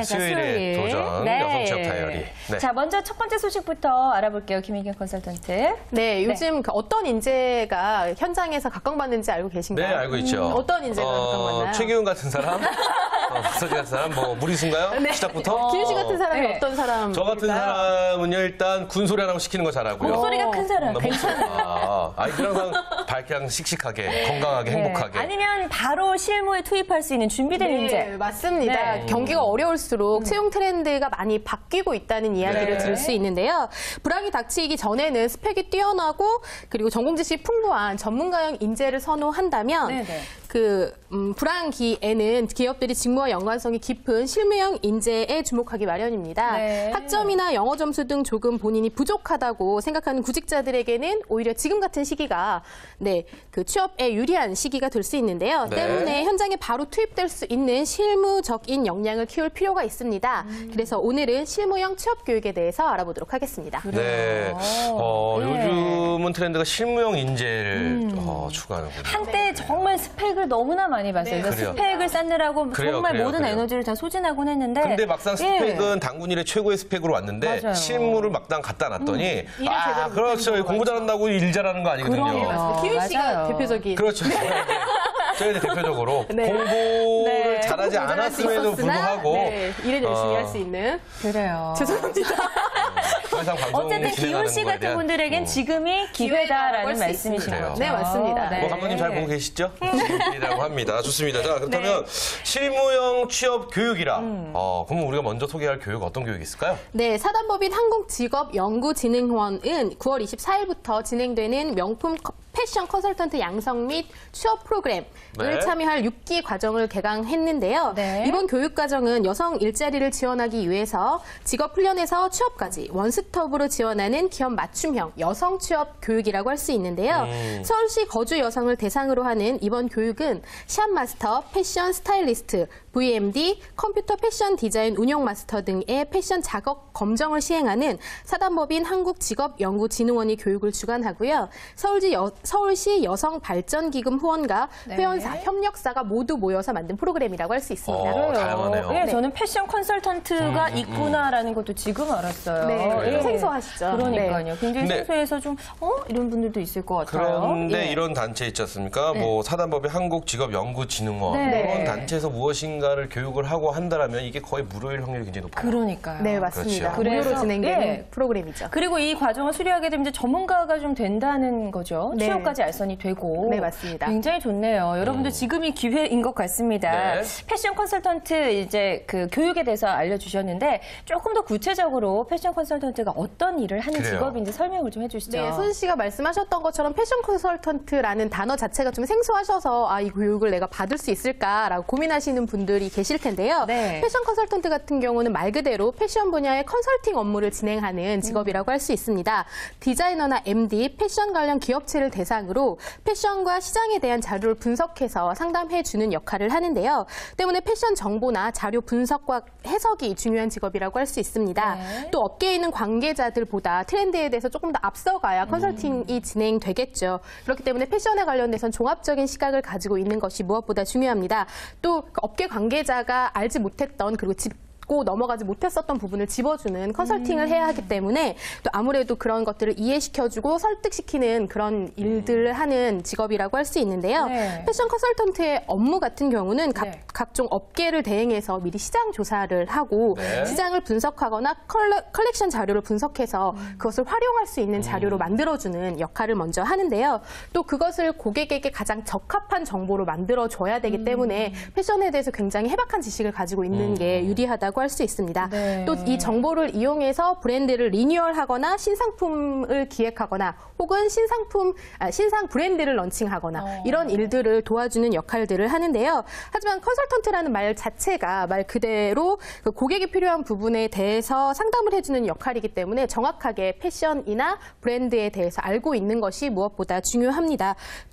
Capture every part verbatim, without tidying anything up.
네, 수요일에 도전 네. 여성 취업 다이어리. 네. 자, 먼저 첫 번째 소식부터 알아볼게요. 김희경 컨설턴트. 네, 요즘 네. 그 어떤 인재가 현장에서 각광받는지 알고 계신가요? 네, 알고 있죠. 음, 어떤 인재가 어, 각광받나요? 최기훈 같은 사람, 어, 박서진 같은 사람, 뭐 무리수인가요? 네. 시작부터? 기훈 씨 같은 사람이 네. 어떤 사람? 저 같은 사람은요, 일단 군소리 하나 시키는 거 잘하고요. 목소리가 큰 사람. 괜찮아요. 아니, 그냥 밝게, 항상 씩씩하게, 건강하게, 네. 행복하게. 아니면 바로 실무에 투입할 수 있는 준비된 네, 인재. 맞습니다. 네. 경기가 어려울수록 음. 채용 트렌드가 많이 바뀌고 있다는 이야기를 네. 들을 수 있는데요. 불황이 닥치기 전에는 스펙이 뛰어나고 그리고 전공 지식이 풍부한 전문가형 인재를 선호한다면 네네. 그 음, 불황기에는 기업들이 직무와 연관성이 깊은 실무형 인재에 주목하기 마련입니다. 네. 학점이나 영어 점수 등 조금 본인이 부족하다고 생각하는 구직자들에게는 오히려 지금 같은 시기가 네, 그 취업에 유리한 시기가 될 수 있는데요. 네. 때문에 현장에 바로 투입될 수 있는 실무적인 역량을 키울 필요가 있습니다. 음. 그래서 오늘은 실무형 취업 교육에 대해서 알아보도록 하겠습니다. 네. 어, 네. 요즘은 트렌드가 실무형 인재를 음. 어, 추구하는군요. 한때 정말 스펙을 너무나 많이 봤어요. 네. 그러니까 스펙을 쌓느라고 그래요, 정말 그래요, 모든 그래요. 에너지를 다 소진하곤 했는데. 근데 막상 스펙은 예. 당군 일의 최고의 스펙으로 왔는데 맞아요. 실무를 막상 갖다 놨더니 음, 일을 아 제대로 그렇죠. 못하는 공부 잘한다고 일 잘하는 거 아니거든요. 그럼요. 기훈 씨가 맞아요. 대표적인. 그렇죠. 저희는 대표적으로 네. 공부를 네. 잘하지 공부 잘할 수 않았음에도 있었으나, 불구하고 네, 일을 열심히 어, 할 수 있는. 그래요. 죄송합니다. 더 이상 방송을 어쨌든 기훈 씨 진행하는 거에 같은 대한, 분들에겐 어. 지금이 기회다라는 할수 말씀이신 있습니다. 거죠. 네, 맞습니다. 네. 뭐 감독님 잘 보고 계시죠? 지금이라고 합니다. 좋습니다. 자, 그렇다면 실무형 취업 교육이라. 음. 어, 그러면 우리가 먼저 소개할 교육 어떤 교육이 있을까요? 네, 사단법인 한국직업연구진흥원은 구월 이십사일부터 진행되는 명품 패션 컨설턴트 양성 및 취업 프로그램을 네. 참여할 육 기 과정을 개강했는데요. 네. 이번 교육 과정은 여성 일자리를 지원하기 위해서 직업 훈련에서 취업까지 원스톱으로 지원하는 기업 맞춤형 여성 취업 교육이라고 할 수 있는데요. 음. 서울시 거주 여성을 대상으로 하는 이번 교육은 샵 마스터, 패션 스타일리스트, 브이엠디, 컴퓨터 패션 디자인 운영 마스터 등의 패션 작업 검정을 시행하는 사단법인 한국직업연구진흥원이 교육을 주관하고요. 서울시, 여, 서울시 여성발전기금 후원과 네. 회원사, 협력사가 모두 모여서 만든 프로그램이라고 할 수 있습니다. 어, 다양하네요. 예, 네. 저는 패션 컨설턴트가 음, 음, 있구나라는 것도 지금 알았어요. 네, 그래요. 예. 생소하시죠? 그러니까요. 네. 굉장히 근데- 생소해서 좀, 어? 이런 분들도 있을 것 같아요. 그런데 예. 이런 단체 있지 않습니까? 뭐 사단법인 한국직업연구진흥원 네. 이런 단체에서 무엇인가를 교육을 하고 한다면 이게 거의 무료일 확률이 굉장히 높아요. 그러니까요. 네, 맞습니다. 그렇죠. 무료로 그래서, 진행되는 예. 프로그램이죠. 그리고 이 과정을 수료하게 되면 이제 전문가가 좀 된다는 거죠. 네. 취업까지 알선이 되고. 네, 맞습니다. 굉장히 좋네요. 여러분들 음. 지금이 기회인 것 같습니다. 네. 패션 컨설턴트 이제 그 교육에 대해서 알려주셨는데 조금 더 구체적으로 패션 컨설턴트가 어떤 일을 하는 그래요. 직업인지 설명을 좀 해주시죠. 네, 손 씨가 말씀하셨던 것처럼 패션 컨설턴트라는 단어 자체가 좀 생소하셔서 아, 이 교육을 내가 받을 수 있을까라고 고민하시는 분들이 계실 텐데요. 네. 패션 컨설턴트 같은 경우는 말 그대로 패션 분야의 컨설팅 업무를 진행하는 직업이라고 할 수 있습니다. 디자이너나 엠디, 패션 관련 기업체를 대상으로 패션과 시장에 대한 자료를 분석해서 상담해주는 역할을 하는데요. 때문에 패션 정보나 자료 분석과 해석이 중요한 직업이라고 할 수 있습니다. 네. 또 업계에 있는 관계자들보다 트렌드에 대해서 조금 더 앞서가야 컨설팅이 진행되겠죠. 그렇기 때문에 패션에 관련돼서는 종합적인 시각을 가지고 있는 것이 무엇보다 중요합니다. 또 그 업계 관계자가 알지 못했던 그리고 집 넘어가지 못했었던 부분을 집어주는 컨설팅을 해야 하기 때문에 또 아무래도 그런 것들을 이해시켜주고 설득시키는 그런 일들을 하는 직업이라고 할 수 있는데요. 네. 패션 컨설턴트의 업무 같은 경우는 각, 네. 각종 업계를 대행해서 미리 시장 조사를 하고 네. 시장을 분석하거나 컬러, 컬렉션 자료를 분석해서 음. 그것을 활용할 수 있는 자료로 만들어주는 역할을 먼저 하는데요. 또 그것을 고객에게 가장 적합한 정보로 만들어줘야 되기 음. 때문에 패션에 대해서 굉장히 해박한 지식을 가지고 있는 음. 게 유리하다고 할 수 있습니다. 네. 또 이 정보를 이용해서 브랜드를 리뉴얼하거나 신상품을 기획하거나 혹은 신상품, 아, 신상 브랜드를 런칭하거나 어. 이런 일들을 도와주는 역할들을 하는데요. 하지만 컨설턴트라는 말 자체가 말 그대로 그 고객이 필요한 부분에 대해서 상담을 해주는 역할이기 때문에 정확하게 패션이나 브랜드에 대해서 알고 있는 것이 무엇보다 중요합니다. 또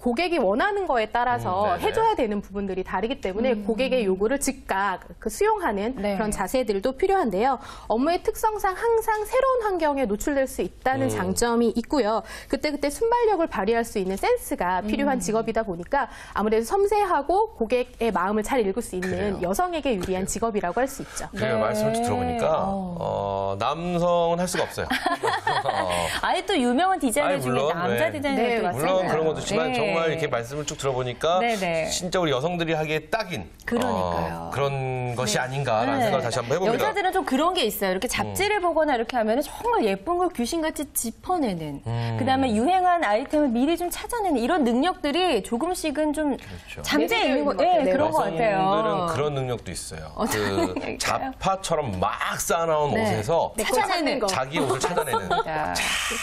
고객이 원하는 거에 따라서 음, 네네. 해줘야 되는 부분들이 다르기 때문에 고객의 요구를 즉각 그 수용하는 네. 그런 자세들도 필요한데요. 업무의 특성상 항상 새로운 환경에 노출될 수 있다는 음. 장점이 있고요. 그때그때 순발력을 발휘할 수 있는 센스가 필요한 직업이다 보니까 아무래도 섬세하고 고객의 마음을 잘 읽을 수 있는 그래요. 여성에게 유리한 직업이라고 할 수 있죠. 그래요. 네. 말씀을 쭉 들어보니까 어. 어, 남성은 할 수가 없어요. 어. 아예 또 유명한 디자이너 아니, 중에 물론, 남자 네. 디자이너도 네, 많잖아요. 물론 그런 것도 있지만 네. 정말 이렇게 말씀을 쭉 들어보니까 네네. 진짜 우리 여성들이 하기에 딱인 그러니까요. 어, 그런 것이 아닌가라는 네. 생각을 다시 한번 해봅니다. 여자들은 좀 그런 게 있어요. 이렇게 잡지를 보거나 이렇게 하면 정말 예쁜 걸 귀신같이 짚어내는. 음. 그다음에 유행한 아이템을 미리 좀 찾아내는 이런 능력들이 조금씩은 좀 그렇죠. 잠재해 있는 거, 내재되어 있는 것 예, 같아요. 그런 것 같아요. 여성들은 그런 능력도 있어요. 그 능력일까요? 자파처럼 막 쌓아놓은 네. 옷에서 내 거 찾아내는 찾는 거. 자기 옷을 찾아내는. 자,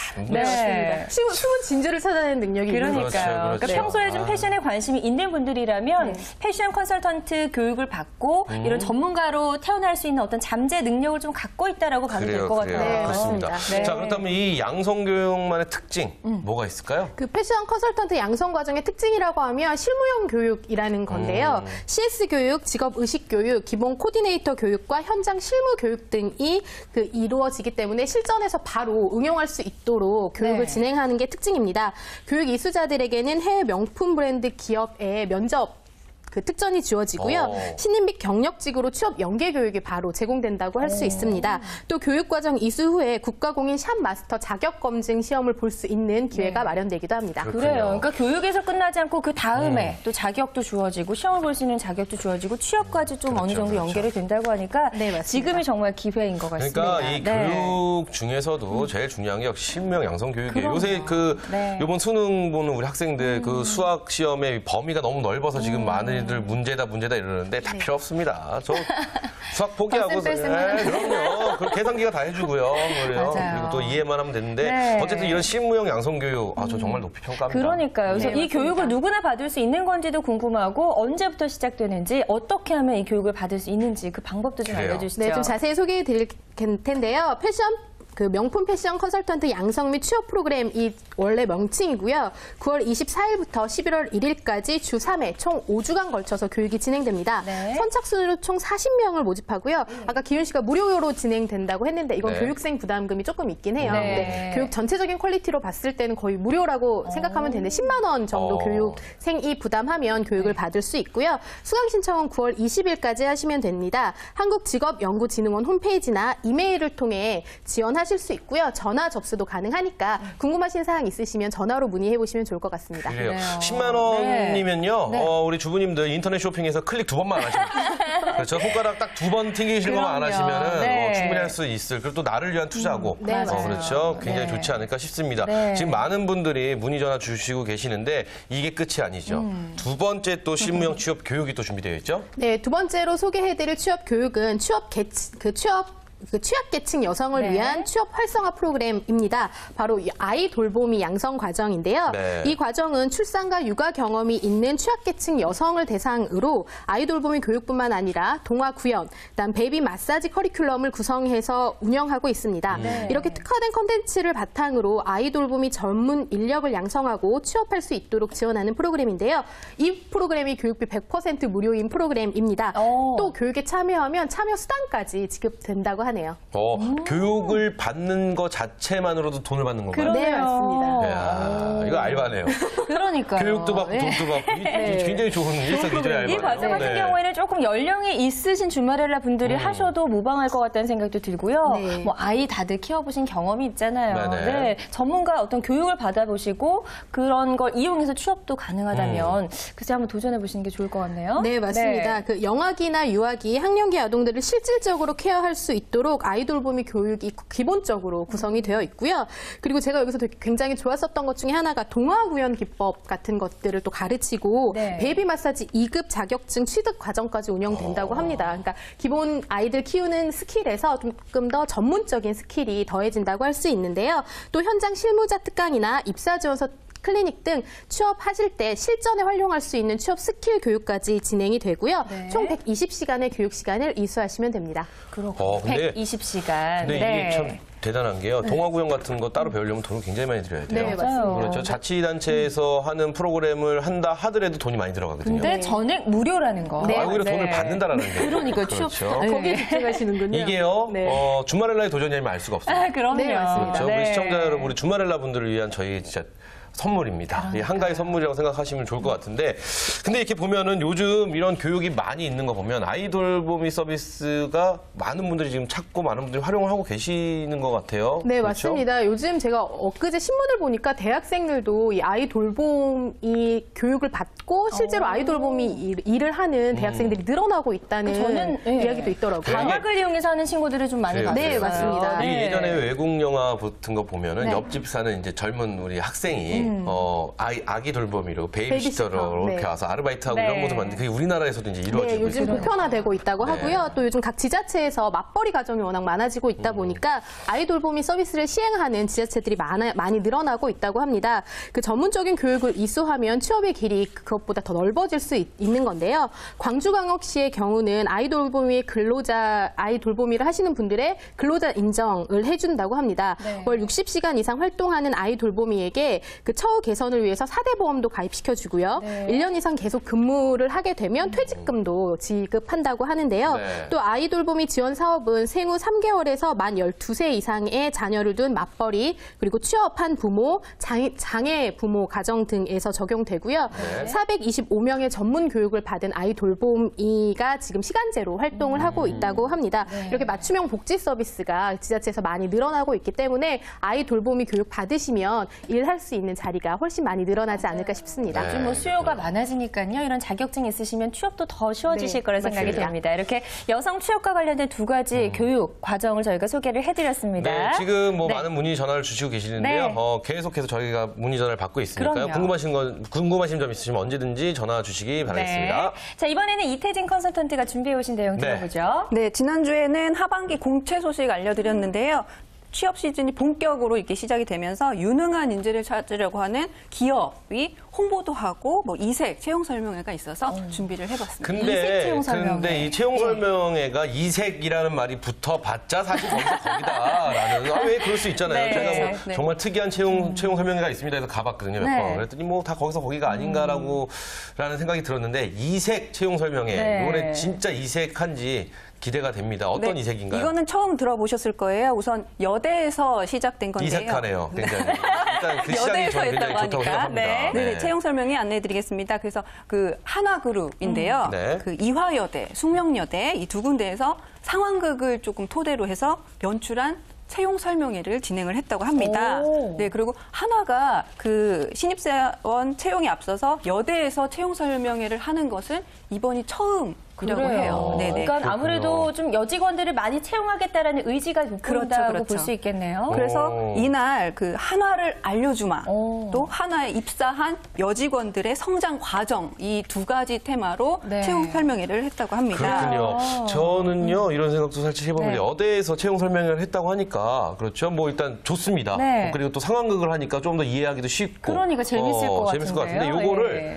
네. 숨은, 숨은 진주를 찾아내는 능력이 있는 그러니까요. 거죠. 그렇죠, 그러니까 그렇죠. 평소에 좀 아. 패션에 관심이 있는 분들이라면 네. 패션 컨설턴트 교육을 받고 음. 이런 전문가로 태어날 수 있는 어떤 잠재 능력을 좀 갖고 있다라고 봐도 될 그래요, 것 그래요. 같아요. 네, 그렇습니다. 맞습니다. 네. 자, 그렇다면 이 양성교육만의 특징 뭐가 있을까요? 그 패션 컨설턴트 양성 과정의 특징이라고 하면 실무용 교육이라는 건데요. 음. 씨에스 교육, 직업 의식 교육, 기본 코디네이터 교육과 현장 실무 교육 등이 그 이루어지기 때문에 실전에서 바로 응용할 수 있도록 교육을 네. 진행하는 게 특징입니다. 교육 이수자들에게는 해외 명품 브랜드 기업의 면접 그 특전이 주어지고요. 오. 신입 및 경력직으로 취업 연계 교육이 바로 제공된다고 할 수 있습니다. 또 교육과정 이수 후에 국가공인 샵 마스터 자격 검증 시험을 볼 수 있는 기회가 네. 마련되기도 합니다. 그렇군요. 그래요. 그러니까 교육에서 끝나지 않고 그 다음에 음. 또 자격도 주어지고 시험을 볼 수 있는 자격도 주어지고 취업까지 좀 그렇죠, 어느 정도 그렇죠. 연결이 된다고 하니까 네, 맞습니다. 지금이 정말 기회인 것 같습니다. 그러니까 이 네. 교육 중에서도 제일 중요한 게 역시 실무형 양성 교육이에요. 그럼요. 요새 그 네. 이번 수능 보는 우리 학생들 그 수학 시험의 범위가 너무 넓어서 지금 많은이들 문제다 문제다 이러는데 다 필요 없습니다. 저 수학 포기하고 뺄 수만 네, 그럼요. 그 계산기가 다 해주고요. 그래요. 맞아요. 그리고 또 이해만 하면 되는데 네. 어쨌든 이런 실무형 양성 교육 아, 저 정말 높이 평가합니다. 그러니까요. 그래서 네, 이 맞습니다. 교육을 누구나 받을 수 있는 건지도 궁금하고 언제부터 시작되는지 어떻게 하면 이 교육을 받을 수 있는지 그 방법도 좀 그래요. 알려주시죠. 네, 좀 자세히 소개해 드릴 텐데요. 패션 그 명품 패션 컨설턴트 양성 및 취업 프로그램이 원래 명칭이고요. 구월 이십사일부터 십일월 일일까지 주 삼 회 총 오 주간 걸쳐서 교육이 진행됩니다. 네. 선착순으로 총 사십 명을 모집하고요. 아까 기윤 씨가 무료로 진행된다고 했는데 이건 네. 교육생 부담금이 조금 있긴 해요. 네. 근데 교육 전체적인 퀄리티로 봤을 때는 거의 무료라고 생각하면 되는데 십만 원 정도 어. 교육생이 부담하면 교육을 받을 수 있고요. 수강 신청은 구월 이십일까지 하시면 됩니다. 한국직업연구진흥원 홈페이지나 이메일을 통해 지원하실 수 있고요. 전화 접수도 가능하니까 궁금하신 사항 있으시면 전화로 문의해 보시면 좋을 것 같습니다. 그래요. 그래요. 십만 원이면요, 네. 어, 우리 주부님들 인터넷 쇼핑에서 클릭 두 번만 안 하시면, 그렇죠. 손가락 딱 두 번 튕기시는 것만 안 그럼요. 하시면은 네. 어, 충분히 할 수 있을. 그리고 또 나를 위한 투자고, 네, 어, 맞아요. 그렇죠. 굉장히 네. 좋지 않을까 싶습니다. 네. 지금 많은 분들이 문의 전화 주시고 계시는데 이게 끝이 아니죠. 음. 두 번째 또 실무형 취업 교육이 또 준비되어 있죠. 네, 두 번째로 소개해드릴 취업 교육은 취업 계, 그 취업 그 취약계층 여성을 네. 위한 취업 활성화 프로그램입니다. 바로 이 아이 돌보미 양성 과정인데요. 네. 이 과정은 출산과 육아 경험이 있는 취약계층 여성을 대상으로 아이 돌보미 교육뿐만 아니라 동화 구연, 그다음 베이비 마사지 커리큘럼을 구성해서 운영하고 있습니다. 네. 이렇게 특화된 컨텐츠를 바탕으로 아이 돌보미 전문 인력을 양성하고 취업할 수 있도록 지원하는 프로그램인데요. 이 프로그램이 교육비 백 퍼센트 무료인 프로그램입니다. 오. 또 교육에 참여하면 참여 수당까지 지급된다고 하네요. 어, 음. 교육을 받는 것 자체만으로도 돈을 받는 건가요? 네, 맞습니다. 이야, 이거 알바네요. 그러니까요. 교육도 받고 네. 돈도 받고 이- 이 굉장히 좋은 일석이조의 알바네요. 이 과정 같은 네. 경우에는 조금 연령이 있으신 주말엘라 분들이 하셔도 무방할 것 같다는 생각도 들고요. 네. 뭐 아이 다들 키워보신 경험이 있잖아요. 네네. 네, 전문가 어떤 교육을 받아보시고 그런 걸 이용해서 취업도 가능하다면 글쎄 한번 도전해보시는 게 좋을 것 같네요. 네, 맞습니다. 네. 그 영아기나 유아기, 학령기 아동들을 실질적으로 케어할 수 있도록 아이 돌보미 교육이 기본적으로 구성이 되어 있고요. 그리고 제가 여기서 되게 굉장히 좋았었던 것 중에 하나가 동화 구연 기법 같은 것들을 또 가르치고 네. 베이비 마사지 이 급 자격증 취득 과정까지 운영된다고 합니다. 그러니까 기본 아이들 키우는 스킬에서 조금 더 전문적인 스킬이 더해진다고 할 수 있는데요. 또 현장 실무자 특강이나 입사 지원서 클리닉 등 취업하실 때 실전에 활용할 수 있는 취업 스킬 교육까지 진행이 되고요. 네. 총 백이십 시간의 교육 시간을 이수하시면 됩니다. 그렇군요. 어, 근데- 백이십 시간. 근데 네. 이게 참 대단한 게요. 동화구형 같은 거 따로 배우려면 돈을 굉장히 많이 들여야 돼요. 네, 맞습니다. 그렇죠. 자치단체에서 하는 프로그램을 한다 하더라도 돈이 많이 들어가거든요. 근데 전액 무료라는 거. 아, 오히려 돈을 받는다라는 게. 그러니까 취업. 그렇죠. 네. 거기에 집중하시는군요. 이게요. 네. 어, 주말엘라의 도전이라면 알 수가 없어요. 아, 그럼요. 네, 맞습니다. 그렇죠. 네. 우리 시청자 여러분, 우리 주말엘라 분들을 위한 저희 진짜 선물입니다. 이 한가위 선물이라고 생각하시면 좋을 것 같은데, 근데 이렇게 보면은 요즘 이런 교육이 많이 있는 거 보면 아이돌보미 서비스가 많은 분들이 지금 찾고 많은 분들이 활용을 하고 계시는 것 같아요. 네, 그렇죠? 맞습니다. 요즘 제가 엊그제 신문을 보니까 대학생들도 이 아이돌봄이 교육을 받고 실제로 아이돌봄이 일- 일을 하는 대학생들이 늘어나고 있다는 저는, 네. 이야기도 있더라고요. 그래요? 방학을 이용해서 하는 친구들을 좀 많이 네, 봤어요. 네, 맞습니다. 이 네. 예전에 외국 영화 같은 거 보면은 네. 옆집 사는 이제 젊은 우리 학생이 어 아이 아기 돌보미로 베이비시터로 베이비시터, 이렇게 네. 와서 아르바이트하고 네. 이런 모습 봤는데 그게 우리나라에서도 이제 이루어지고 네, 요즘 있어요. 보편화되고 있다고 네. 하고요. 또 요즘 각 지자체에서 맞벌이 가정이 워낙 많아지고 음. 있다 보니까 아이돌봄이 서비스를 시행하는 지자체들이 많아, 많이 늘어나고 있다고 합니다. 그 전문적인 교육을 이수하면 취업의 길이 그것보다 더 넓어질 수 있, 있는 건데요. 광주광역시의 경우는 아이돌봄이 근로자, 아이돌봄이를 하시는 분들의 근로자 인정을 해준다고 합니다. 네. 월 육십 시간 이상 활동하는 아이돌봄이에게 그 처우 개선을 위해서 사 대 보험도 가입시켜주고요. 네. 일 년 이상 계속 근무를 하게 되면 퇴직금도 지급한다고 하는데요. 네. 또 아이돌봄이 지원 사업은 생후 삼 개월에서 만 열두 세 이상의 자녀를 둔 맞벌이 그리고 취업한 부모, 장애, 장애 부모 가정 등에서 적용되고요. 네. 사백이십오 명의 전문 교육을 받은 아이돌봄이가 지금 시간제로 활동을 음. 하고 있다고 합니다. 네. 이렇게 맞춤형 복지 서비스가 지자체에서 많이 늘어나고 있기 때문에 아이돌봄이 교육 받으시면 일할 수 있는 자리가 훨씬 많이 늘어나지 않을까 싶습니다. 네. 요즘 뭐 수요가 많아지니까요. 이런 자격증 있으시면 취업도 더 쉬워지실 네, 거라 생각이 맞습니다. 됩니다. 이렇게 여성 취업과 관련된 두 가지 교육 과정을 저희가 소개를 해드렸습니다. 네, 지금 뭐 네. 많은 문의 전화를 주시고 계시는데요. 네. 어, 계속해서 저희가 문의 전화를 받고 있으니까요. 그럼요. 궁금하신 건 궁금하신 점 있으시면 언제든지 전화 주시기 바라겠습니다. 네. 자, 이번에는 이태진 컨설턴트가 준비해 오신 내용 네. 들어보죠. 네, 지난주에는 하반기 공채 소식 알려드렸는데요. 취업 시즌이 본격으로 이렇게 시작이 되면서 유능한 인재를 찾으려고 하는 기업이 홍보도 하고 뭐 이색 채용 설명회가 있어서 준비를 해봤습니다. 이색 근데 채용 설명회. 근데 이 채용 네. 설명회가 이색이라는 말이 붙어봤자 사실 거기서 거기다라는 아, 왜 그럴 수 있잖아요. 네. 제가 뭐 네. 정말 특이한 채용 채용 설명회가 있습니다 해서 가봤거든요 몇 네. 번. 그랬더니 뭐 다 거기서 거기가 아닌가라고 라는 생각이 들었는데 이색 채용 설명회 네. 이번에 진짜 이색한지 기대가 됩니다. 어떤 네, 이색인가요? 이거는 처음 들어보셨을 거예요. 우선 여대에서 시작된 건데요. 이색하네요. 굉장히 일단 그 시작이 여대에서 저는 굉장히 했다고 좋다고 하니까. 생각합니다. 네. 네, 채용 설명회 안내해드리겠습니다. 그래서 그 하나그룹인데요. 음, 네. 그 이화여대, 숙명여대 이 두 군데에서 상황극을 조금 토대로 해서 연출한 채용 설명회를 진행을 했다고 합니다. 오. 네, 그리고 하나가 그 신입사원 채용에 앞서서 여대에서 채용 설명회를 하는 것은 이번이 처음이라고 해요. 네네. 그러니까 아무래도 좀 여직원들을 많이 채용하겠다라는 의지가 돋보인다고 그렇죠, 그렇죠. 볼 수 있겠네요. 그래서 오. 이날 그 한화를 알려주마 오. 또 한화에 입사한 여직원들의 성장 과정 이 두 가지 테마로 네. 채용 설명회를 했다고 합니다. 그렇군요. 아. 저는요 이런 생각도 살짝 해보면 네. 여대에서 채용 설명회를 했다고 하니까 그렇죠. 뭐 일단 좋습니다. 네. 뭐 그리고 또 상황극을 하니까 좀 더 이해하기도 쉽고. 그러니까 재밌을 것 재밌을 것 같은데 같은데요. 요거를 예.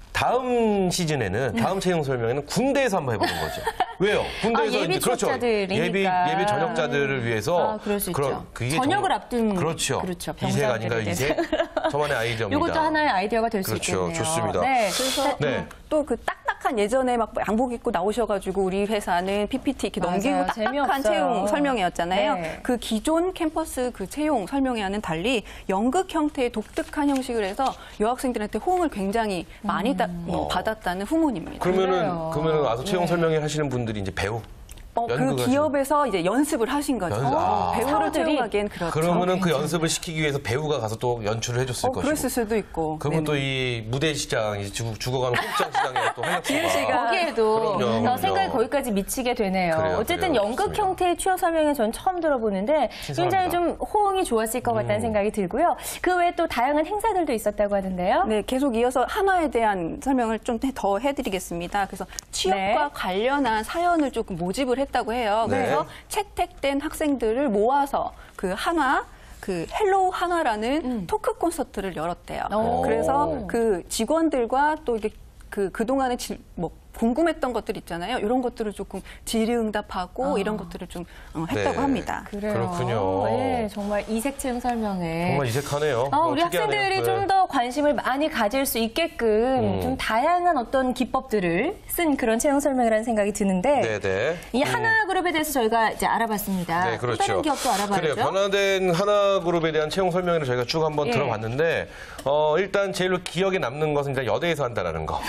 다음 시즌에는 다음 채용 설명회는 군대에서 한번 해보는 거죠. 왜요? 군대에서 아, 예비 이제 그렇죠. 취업자들이니까. 예비 예비 전역자들을 위해서 아, 그럴 수 그런- 있죠. 그게 전역을 정- 앞둔 그렇죠. 그렇죠. 이색 아닌가요? 병사들에 이색 저만의 아이디어입니다. 이것도 하나의 아이디어가 될 수 그렇죠. 있겠네요. 좋습니다. 네. 그래서 네. 또 그 딱딱한 예전에 막 양복 입고 나오셔가지고 우리 회사는 피피티 이렇게 맞아요. 넘기고 딱딱한 재미없어요. 채용 설명회였잖아요. 네. 그 기존 캠퍼스 그 채용 설명회와는 달리 연극 형태의 독특한 형식을 해서 여학생들한테 호응을 굉장히 많이 따- 어, 받았다는 후문입니다. 그러면은 그래요. 그러면은 와서 채용 예. 설명회 하시는 분들이 이제 배우. 어, 그 연극을 기업에서 이제 연습을 하신 거죠. 연습, 아. 배우를 사원들이 채용하기엔 그렇죠. 그러면은 그 연습을 시키기 위해서 배우가 가서 또 연출을 해줬을 어, 것이고. 그랬을 수도 있고. 그러면 네네. 또 이 무대 시장, 이 죽- 죽어가는 극장 시장에 또 활약소가. 씨가 거기에도 그럼요, 어, 그럼요. 생각이 거기까지 미치게 되네요. 그래요, 어쨌든 그래요. 연극 좋습니다. 형태의 취업 설명회 전 처음 들어보는데 굉장히 신선합니다. 음. 좀 호응이 좋았을 것 같다는 생각이 들고요. 그 외에 또 다양한 행사들도 있었다고 하던데요. 네, 계속 이어서 한화에 대한 설명을 좀 더 해드리겠습니다. 그래서 취업과 네. 관련한 사연을 조금 모집을 했다고 해요. 네. 그래서 채택된 학생들을 모아서 그 한화 그 헬로우 한화라는 토크 콘서트를 열었대요. 오. 그래서 그 직원들과 또 이게 그 그동안의 질, 뭐 궁금했던 것들 있잖아요. 이런 것들을 조금 질의응답하고 아. 이런 것들을 좀 어, 했다고 네. 합니다. 그래요. 그렇군요. 네, 정말 이색 채용 설명회. 정말 이색하네요. 어, 어, 우리 특이하네요. 학생들이 네. 좀 더 관심을 많이 가질 수 있게끔 음. 좀 다양한 어떤 기법들을 쓴 그런 채용 설명이라는 생각이 드는데 네네. 이 하나그룹에 대해서 저희가 이제 알아봤습니다. 네, 그렇죠. 또 다른 기업도 알아봐야죠. 그래요. 변화된 하나그룹에 대한 채용 설명회를 저희가 쭉 한번 예. 들어봤는데, 어, 일단 제일로 기억에 남는 것은 일단 여대에서 한다라는 거. 어,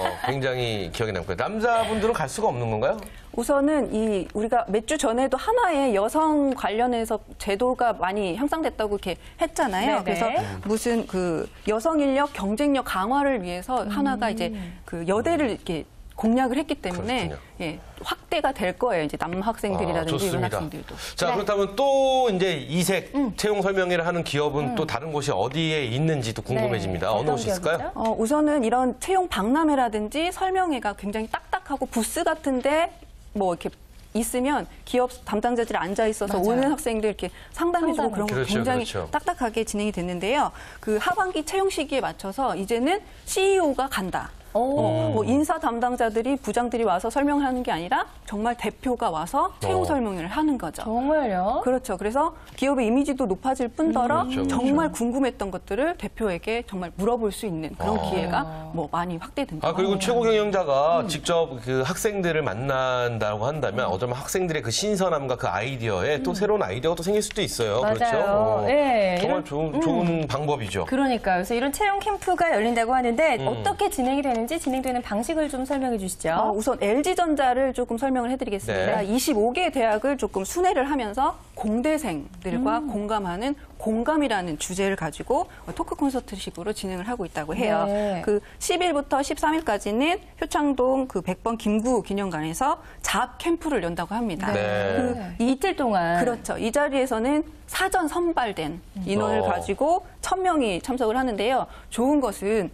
굉장히 기억에 남고요. 남자분들은 갈 수가 없는 건가요? 우선은 이 우리가 몇 주 전에도 하나의 여성 관련해서 제도가 많이 향상됐다고 이렇게 했잖아요. 네네. 그래서 무슨 그 여성 인력 경쟁력 강화를 위해서 하나가 이제 그 여대를 이렇게 공략을 했기 때문에 그렇군요. 예, 확대가 될 거예요. 이제 남학생들이라든지 아, 좋습니다. 여학생들도. 자, 네. 그렇다면 또 이제 이색 음. 채용 설명회를 하는 기업은 또 다른 곳이 어디에 있는지도 궁금해집니다. 네. 어느 어떤 곳이 있을까요? 기업이죠? 어, 우선은 이런 채용 박람회라든지 설명회가 굉장히 딱딱하고 부스 같은데 뭐 이렇게 있으면 기업 담당자들이 앉아 있어서 맞아요. 오는 학생들 이렇게 상담해주고 상담을. 그런 거 그렇죠, 굉장히 그렇죠. 딱딱하게 진행이 됐는데요. 그 하반기 채용 시기에 맞춰서 이제는 씨이오가 간다. 오. 어, 뭐 인사 담당자들이 부장들이 와서 설명하는 게 아니라 정말 대표가 와서 채용 어. 설명회를 하는 거죠. 정말요? 그렇죠. 그래서 기업의 이미지도 높아질 뿐더러 음, 그렇죠, 정말 궁금했던 것들을 대표에게 정말 물어볼 수 있는 그런 어. 기회가 뭐 많이 확대된다. 아, 그리고 최고 경영자가 음. 직접 그 학생들을 만난다고 한다면 어쩌면 학생들의 그 신선함과 그 아이디어에 또 새로운 아이디어가 또 생길 수도 있어요. 음. 맞아요. 그렇죠? 어, 예, 정말 이런- 좋은, 좋은 방법이죠. 그러니까요. 그래서 이런 채용 캠프가 열린다고 하는데 음. 어떻게 진행이 되는지 진행되는 방식을 좀 설명해 주시죠. 어, 우선 엘지전자를 조금 설명을 해드리겠습니다. 네. 이십오 개 대학을 조금 순회를 하면서 공대생들과 음. 공감하는 공감이라는 주제를 가지고 토크 콘서트식으로 진행을 하고 있다고 해요. 네. 그 십 일부터 십삼 일까지는 효창동 그 백 번 김구 기념관에서 잡 캠프를 연다고 합니다. 네. 그 이틀 동안 그렇죠. 이 자리에서는 사전 선발된 인원을 어. 가지고 천 명이 참석을 하는데요. 좋은 것은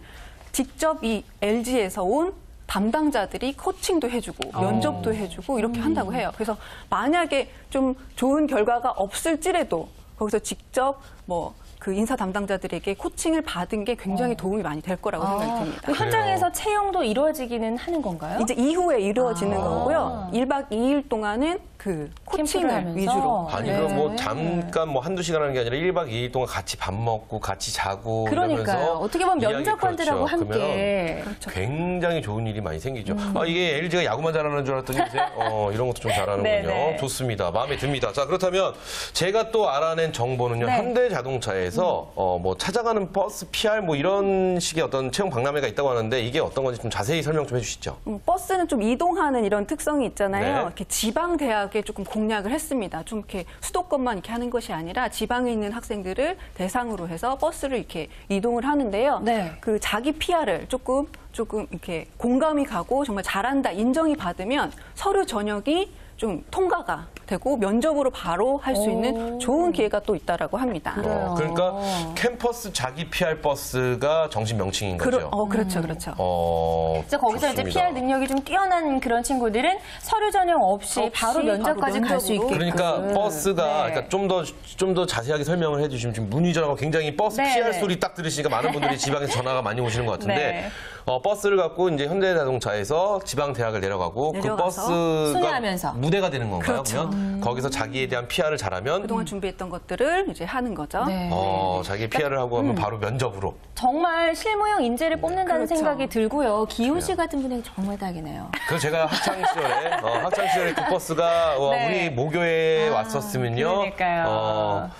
직접 이 엘지에서 온 담당자들이 코칭도 해주고 면접도 해주고 이렇게 한다고 해요. 그래서 만약에 좀 좋은 결과가 없을지라도 거기서 직접 뭐 그 인사 담당자들에게 코칭을 받은 게 굉장히 도움이 많이 될 거라고 생각이 듭니다. 그 현장에서 채용도 이루어지기는 하는 건가요? 이제 이후에 이루어지는 아. 거고요. 일 박 이 일 동안은 그 캠프를 코칭을 하면서. 위주로. 아니, 네. 그럼 뭐 잠깐 뭐 한두 시간 하는 게 아니라 일 박 이 일 동안 같이 밥 먹고 같이 자고 그러니까요. 이러면서 어떻게 보면 이야기- 면접관들하고 그렇죠. 함께. 그러면 굉장히 좋은 일이 많이 생기죠. 아, 이게 엘지가 야구만 잘하는 줄 알았더니 이제 어, 이런 것도 좀 잘하는군요. 네네. 좋습니다. 마음에 듭니다. 자, 그렇다면 제가 또 알아낸 정보는요. 네. 현대자동차에서 어, 뭐 찾아가는 버스 피알 뭐 이런 식의 어떤 채용 박람회가 있다고 하는데 이게 어떤 건지 좀 자세히 설명 좀 해주시죠. 음, 버스는 좀 이동하는 이런 특성이 있잖아요. 네. 이렇게 지방 대학에 조금 공략을 했습니다. 좀 이렇게 수도권만 이렇게 하는 것이 아니라 지방에 있는 학생들을 대상으로 해서 버스를 이렇게 이동을 하는데요. 네. 그 자기 피알을 조금 조금 이렇게 공감이 가고 정말 잘한다 인정이 받으면 서류 전형이 좀 통과가 되고 면접으로 바로 할 수 있는 좋은 기회가 또 있다라고 합니다. 그래요. 어, 그러니까 캠퍼스 자기 피알 버스가 정식 명칭인 거죠. 그러- 어, 그렇죠, 그렇죠. 어, 그래서 거기서 이제 좋습니다. 피알 능력이 좀 뛰어난 그런 친구들은 서류 전형 없이, 없이 바로 면접까지 바로 갈 수 면접으로. 있게끔. 그러니까 버스가 네. 그러니까 좀 더 좀 더 자세하게 설명을 해주시면 지금 문의 전화가 굉장히 버스 네, 피알 네. 소리 딱 들으시니까 많은 분들이 지방에서 전화가 많이 오시는 것 같은데 네. 어, 버스를 갖고 이제 현대자동차에서 지방 대학을 내려가고 그 내려가서 버스가 순회하면서. 무대가 되는 건가요? 그렇죠. 그러면 거기서 자기에 대한 피알을 잘하면 그동안 준비했던 것들을 이제 하는 거죠. 네. 어, 자기 피알을 하고 하면 바로 면접으로. 정말 실무형 인재를 뽑는다는 그렇죠. 생각이 들고요. 기호 씨 같은 분이 정말 딱이네요. 그래서 제가 학창 시절에 어, 학창 시절에 그 버스가 어, 네. 우리 모교에 왔었으면요. 그러니까요. 어,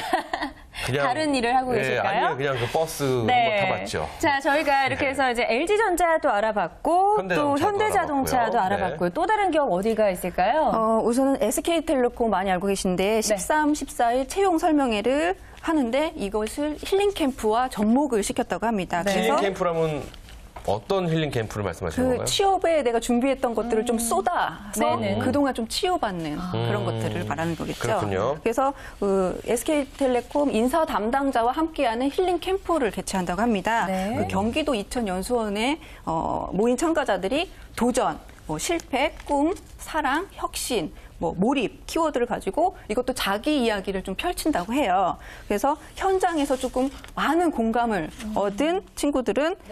그냥 다른 일을 하고 예, 계실까요? 아니요, 그냥 그 버스 네. 한번 타봤죠. 자, 저희가 이렇게 네. 해서 이제 엘지전자도 알아봤고 또 현대자동차도 현대자동차도 알아봤고요. 알아봤고요. 또 다른 기업 어디가 있을까요? 어, 우선은 에스케이텔레콤 많이 알고 계신데 십삼, 십사 일 채용 설명회를 하는데 이것을 힐링 캠프와 접목을 시켰다고 합니다. 네. 힐링 캠프라면 어떤 힐링 캠프를 말씀하시는 그 건가요? 취업에 내가 준비했던 것들을 좀 쏟아서 네네. 그동안 좀 치유받는 그런 것들을 말하는 거겠죠. 그렇군요. 그래서 그 에스케이텔레콤 인사 담당자와 함께하는 힐링 캠프를 개최한다고 합니다. 네. 그 경기도 이천 연수원에 어, 모인 참가자들이 도전, 뭐 실패, 꿈, 사랑, 혁신, 뭐 몰입 키워드를 가지고 이것도 자기 이야기를 좀 펼친다고 해요. 그래서 현장에서 조금 많은 공감을 얻은 친구들은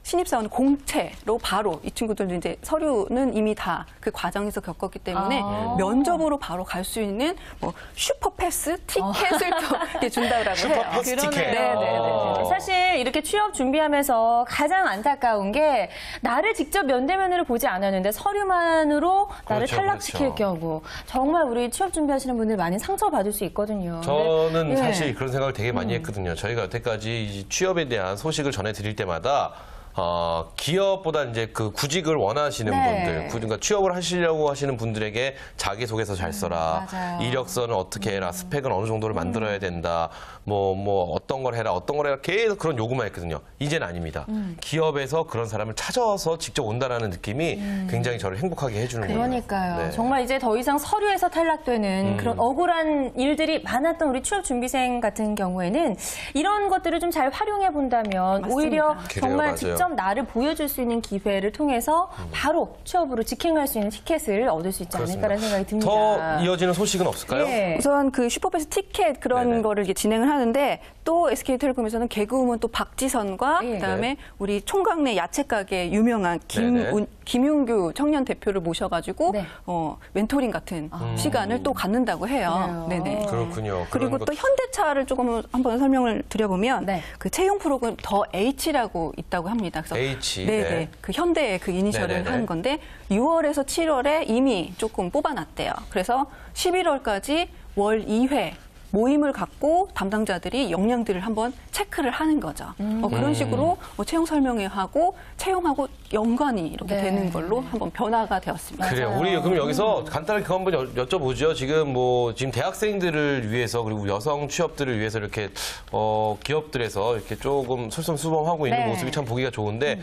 신입사원 공채로 바로 이 친구들도 이제 서류는 이미 다 그 과정에서 겪었기 때문에 아. 면접으로 바로 갈 수 있는 뭐 슈퍼패스 티켓을 또 이렇게 준다고 해요. 슈퍼패스 티켓. 네, 네, 네. 사실 이렇게 취업 준비하면서 가장 안타까운 게 나를 직접 면대면으로 보지 않았는데 서류만으로 나를 그렇죠, 탈락시킬 그렇죠. 경우 정말 우리 취업 준비하시는 분들 많이 상처받을 수 있거든요. 저는 네. 사실 그런 생각을 되게 많이 음. 했거든요. 저희가 여태까지 이 취업에 대한 소식을 전해드릴 때마다 어, 기업보다 이제 그 구직을 원하시는 네. 분들, 구- 그러니까 취업을 하시려고 하시는 분들에게 자기소개서 잘 써라, 음, 맞아요. 이력서는 어떻게 해라, 스펙은 어느 정도를 만들어야 된다, 뭐, 뭐, 어떤 걸 해라, 어떤 걸 해라, 계속 그런 요구만 했거든요. 이제는 아닙니다. 음. 기업에서 그런 사람을 찾아서 직접 온다라는 느낌이 굉장히 저를 행복하게 해주는 거예요. 음. 그러니까요. 네. 정말 이제 더 이상 서류에서 탈락되는 음. 그런 억울한 일들이 많았던 우리 취업 준비생 같은 경우에는 이런 것들을 좀 잘 활용해 본다면 맞습니다. 오히려 그래요, 정말 맞아요. 직접 나를 보여줄 수 있는 기회를 통해서 음. 바로 취업으로 직행할 수 있는 티켓을 얻을 수 있지 않을까라는 생각이 듭니다. 더 이어지는 소식은 없을까요? 예. 우선 그 슈퍼패스 티켓 그런 네네. 거를 이제 진행을 하는데 또 에스케이텔레콤에서는 개그우먼 또 박지선과 예. 그다음에 네. 우리 총각내 야채가게 유명한 네네. 김, 김윤규 청년 대표를 모셔가지고 네. 어, 멘토링 같은 시간을 또 갖는다고 해요. 그래요? 네네. 그렇군요. 그리고 그런 또 것- 현대차를 조금 한번 설명을 드려보면 네. 그 채용 프로그램 더 H라고 있다고 합니다. 그래서 H, 네네. 네. 그 현대의 그 이니셜을 네네네. 한 건데 유월에서 칠월에 이미 조금 뽑아놨대요. 그래서 십일월까지 월 이 회 모임을 갖고 담당자들이 역량들을 한번 체크를 하는 거죠. 어, 그런 식으로 뭐 채용 설명회하고 채용하고 연관이 이렇게 네. 되는 걸로 한번 변화가 되었습니다. 그래요. 우리 그럼 여기서 간단하게 그거 한번 여- 여쭤보죠. 지금 뭐 지금 대학생들을 위해서 그리고 여성 취업들을 위해서 이렇게 어 기업들에서 이렇게 조금 솔선수범하고 있는 네. 모습이 참 보기가 좋은데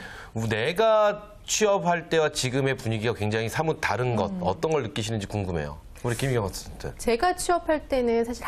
내가 취업할 때와 지금의 분위기가 굉장히 사뭇 다른 것 어떤 걸 느끼시는지 궁금해요. 우리 김희경 어스istant. 제가 취업할 때는 사실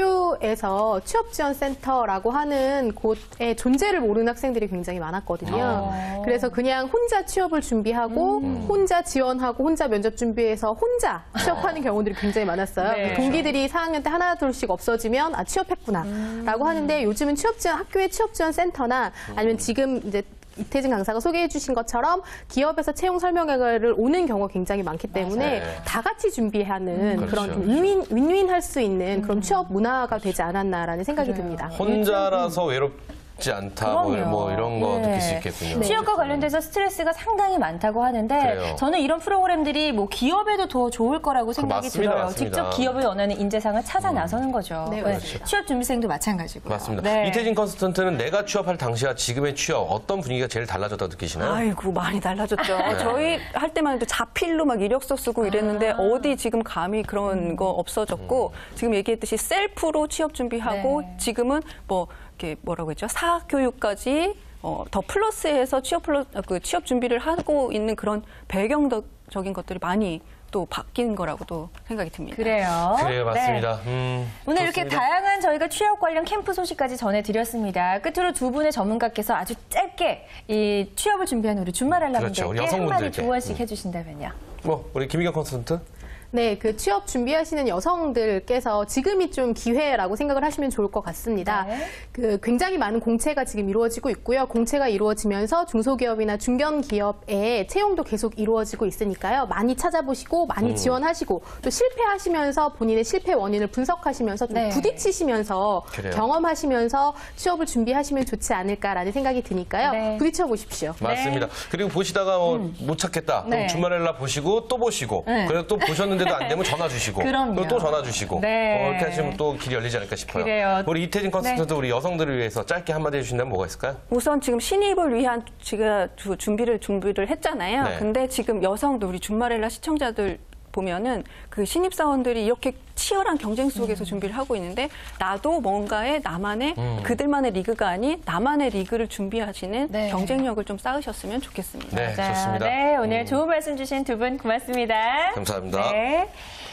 학교에서 취업지원센터라고 하는 곳의 존재를 모르는 학생들이 굉장히 많았거든요. 아. 그래서 그냥 혼자 취업을 준비하고 혼자 지원하고 혼자 면접 준비해서 혼자 취업하는 경우들이 굉장히 많았어요. 네. 동기들이 사 학년 때 하나 둘씩 없어지면 아 취업했구나 라고 하는데 요즘은 취업지원 학교의 취업지원센터나 아니면 지금 이제 이태진 강사가 소개해 주신 것처럼 기업에서 채용 설명회를 오는 경우가 굉장히 많기 때문에 맞아요. 다 같이 준비하는 음, 그런 그렇죠. 좀 윈윈, 윈윈할 수 있는 그런 취업 문화가 되지 않았나라는 생각이 듭니다. 혼자라서 외롭지 않다 뭐, 그럼요. 뭐 이런 거 네. 느낄 수 있겠군요. 취업과 관련돼서 스트레스가 상당히 많다고 하는데 그래요. 저는 이런 프로그램들이 뭐 기업에도 더 좋을 거라고 생각이 맞습니다, 들어요. 맞습니다. 직접 기업을 원하는 인재상을 찾아 나서는 거죠. 네, 맞습니다. 취업 준비생도 마찬가지고요. 맞습니다. 네. 이태진 컨스턴트는 내가 취업할 당시와 지금의 취업 어떤 분위기가 제일 달라졌다고 느끼시나요? 아이고 많이 달라졌죠. 네. 저희 할 때만 해도 자필로 막 이력서 쓰고 이랬는데 아. 어디 지금 감히 그런 거 없어졌고 지금 얘기했듯이 셀프로 취업 준비하고 네. 지금은 뭐 이렇게 뭐라고 했죠? 사교육까지 어, 더 플러스해서 취업 플러스 그 취업 준비를 하고 있는 그런 배경적인 것들이 많이 또 바뀐 거라고도 생각이 듭니다. 그래요. 그래요, 맞습니다. 네. 음, 오늘 이렇게 좋습니다. 다양한 저희가 취업 관련 캠프 소식까지 전해드렸습니다. 끝으로 두 분의 전문가께서 아주 짧게 이 취업을 준비하는 우리 준말알라 그렇죠. 우리 분들께 한마디 여성분들께. 조언씩 해주신다면요. 뭐 우리 김희경 컨스턴트? 네, 그 취업 준비하시는 여성들께서 지금이 좀 기회라고 생각을 하시면 좋을 것 같습니다. 네. 그 굉장히 많은 공채가 지금 이루어지고 있고요. 공채가 이루어지면서 중소기업이나 중견기업의 채용도 계속 이루어지고 있으니까요. 많이 찾아보시고 많이 음. 지원하시고 또 실패하시면서 본인의 실패 원인을 분석하시면서 좀 네. 부딪히시면서 그래요. 경험하시면서 취업을 준비하시면 좋지 않을까라는 생각이 드니까요. 네. 부딪혀 보십시오. 맞습니다. 그리고 보시다가 뭐 못 찾겠다. 그럼 네. 주말엘라 보시고 또 보시고 네. 그래서 또 보셨는데도 안 되면 전화 주시고 그럼요. 그리고 또 전화 주시고 네. 어, 이렇게 하시면 또 길이 열리지 않을까 싶어요. 그래요. 우리 이태진 컨스턴트 우리 여성들을 위해서 짧게 한마디 해주신다면 뭐가 있을까요? 우선 지금 신입을 위한 제가 주- 준비를 준비를 했잖아요. 네. 근데 지금 여성도 우리 준말렐라 시청자들 보면은 그 신입사원들이 이렇게 치열한 경쟁 속에서 음. 준비를 하고 있는데 나도 뭔가의 나만의 음. 그들만의 리그가 아닌 나만의 리그를 준비하시는 네. 경쟁력을 좀 쌓으셨으면 좋겠습니다. 네, 자, 좋습니다. 네, 오늘 음. 좋은 말씀 주신 두 분 고맙습니다. 감사합니다. 네.